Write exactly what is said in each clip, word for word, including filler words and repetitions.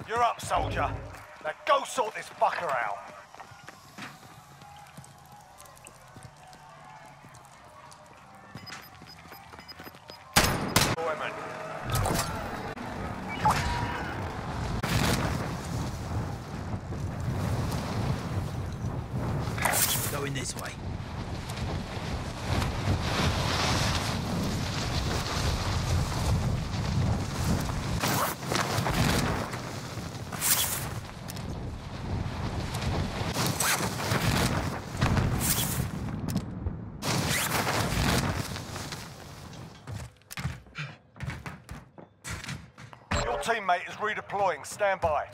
You're up, soldier. Now go sort this fucker out. Women. Going this way. Your teammate is redeploying. Stand by.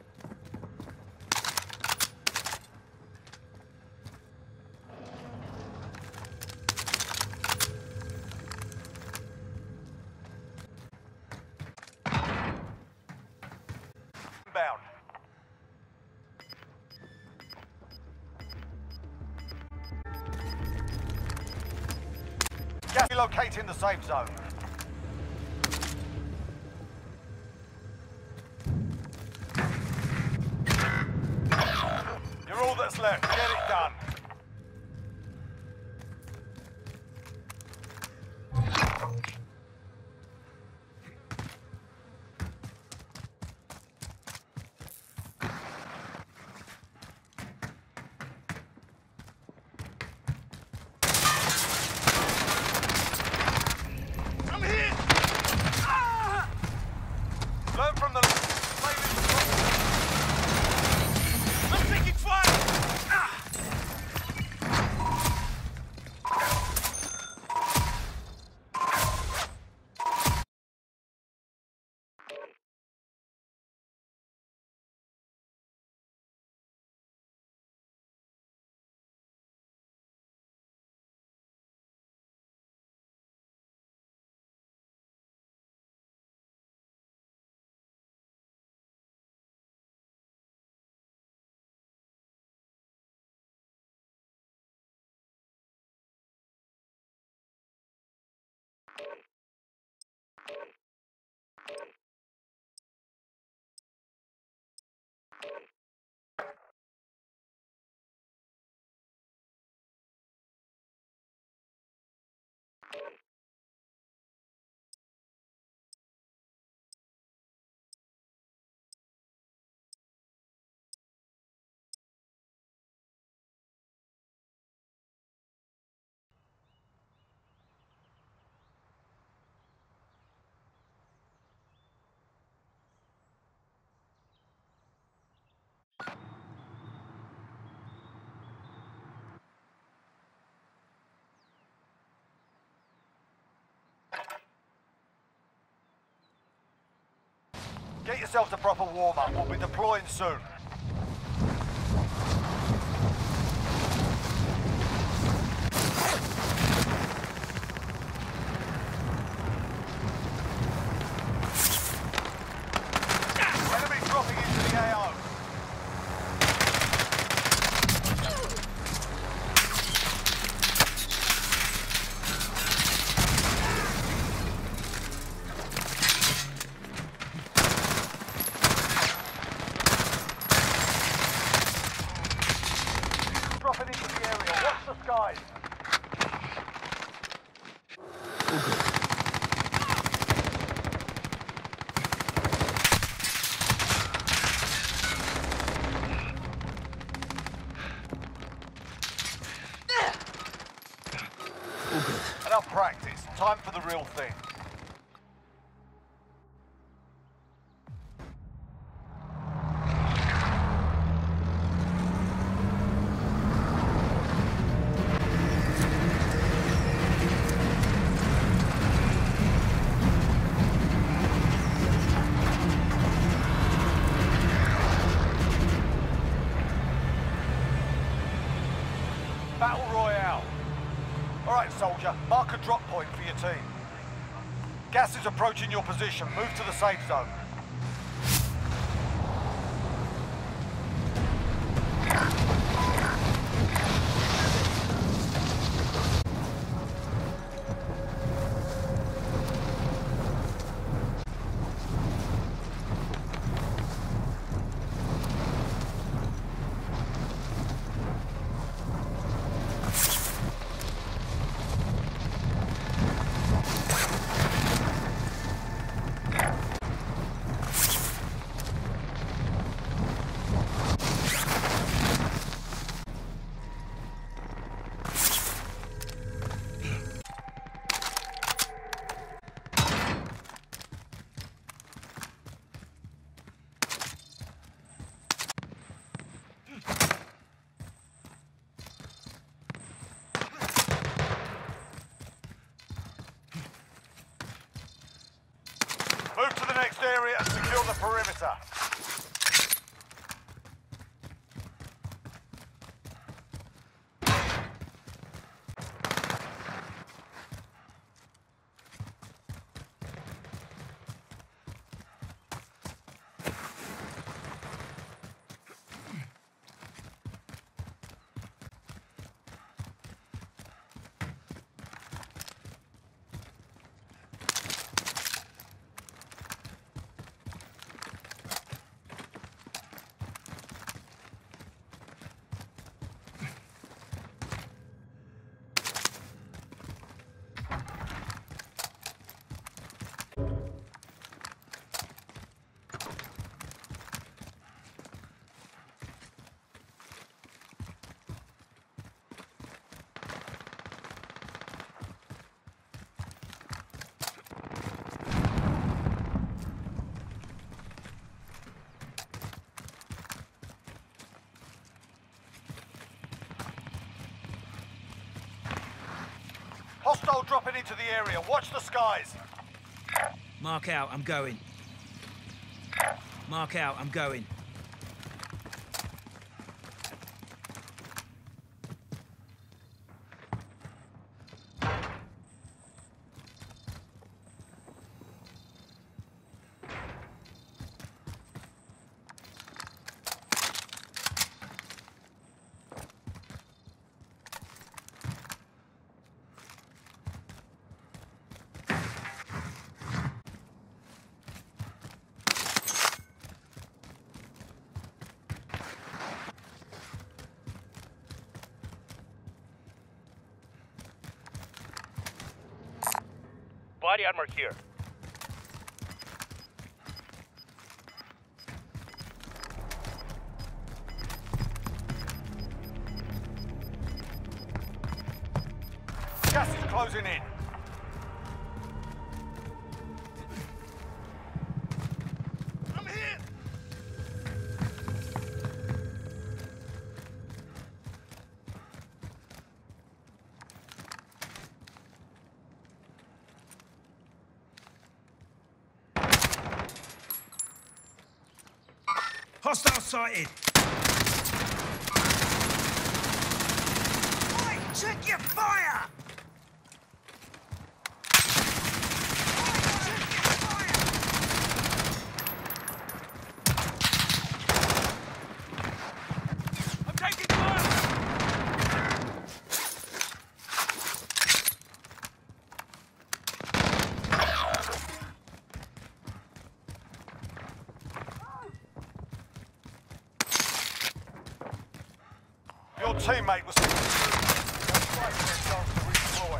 Inbound. Gas relocating the safe zone. You're all that's left. Get it done. I'm here. Ah! Learn from the. I'm taking fire. Ah! Get yourselves a proper warm-up. We'll be deploying soon. Enemy dropping into the A O. Dropping into the area. Watch the skies. Enough practice. Time for the real thing. Battle Royale. All right, soldier, mark a drop point for your team. Gas is approaching your position. Move to the safe zone. perimeter. Hostile dropping into the area. Watch the skies. Mark out, I'm going. Mark out, I'm going. Body armor here. Gas is closing in. I'm here! Hostile sighted! Oi, check your fire! Oi, check your fire! I'm taking fire! Your teammate was... That's right, their chance to redeploy.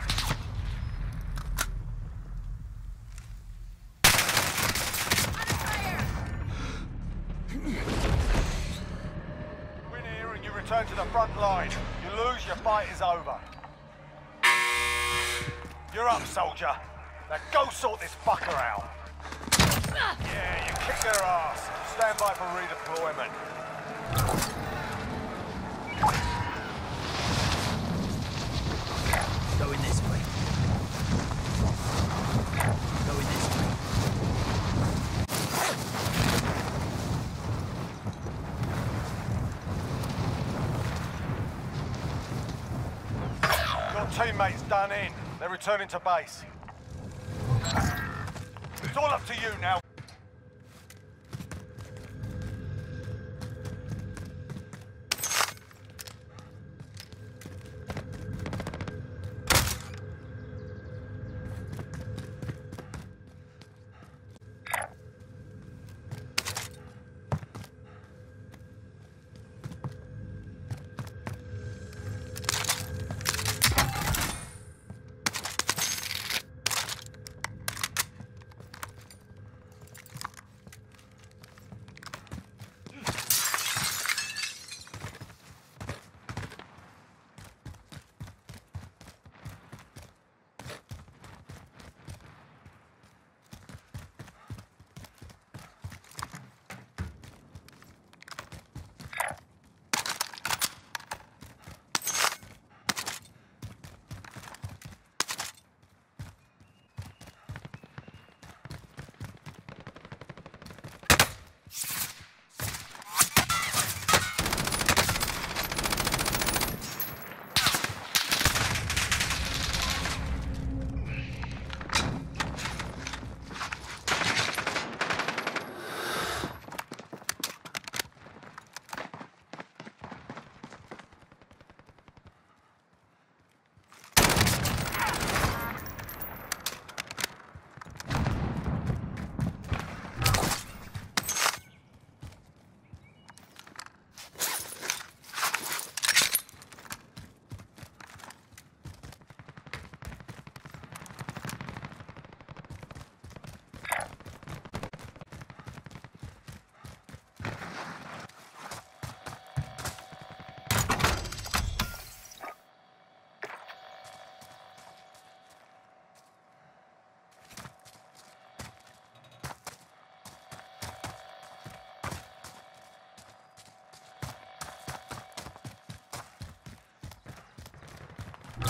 Win here and you return to the front line. You lose, your fight is over. You're up, soldier. Now go sort this fucker out. Yeah, you kick their ass. Stand by for redeployment. Going this way. Going this way. Your teammate's done in. They're returning to base. It's all up to you now.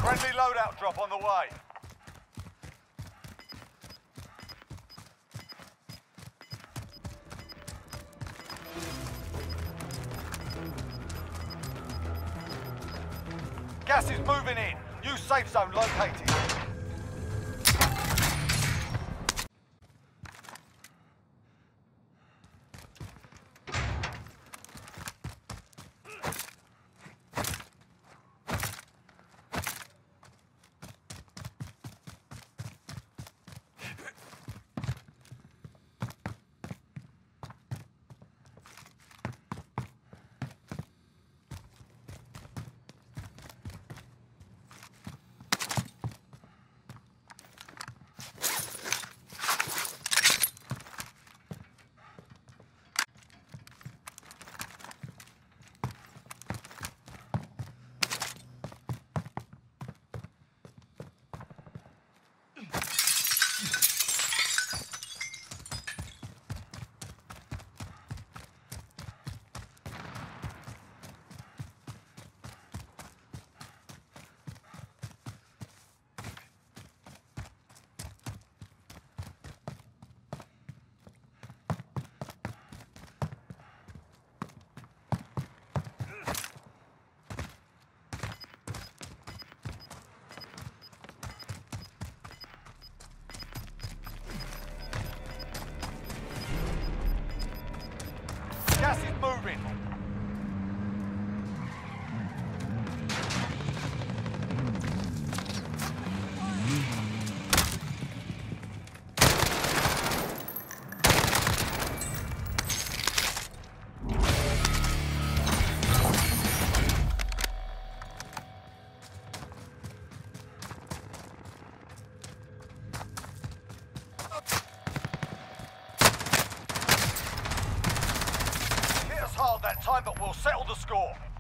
Friendly loadout drop on the way. Gas is moving in. New safe zone located. Gas is moving. Hit us hard that time, but we'll settle the score.